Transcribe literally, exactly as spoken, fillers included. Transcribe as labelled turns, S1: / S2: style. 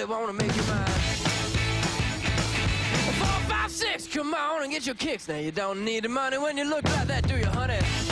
S1: wanna make you mine. Four, five, six, come on and get your kicks. Now you don't need the money when you look like that, do you, honey?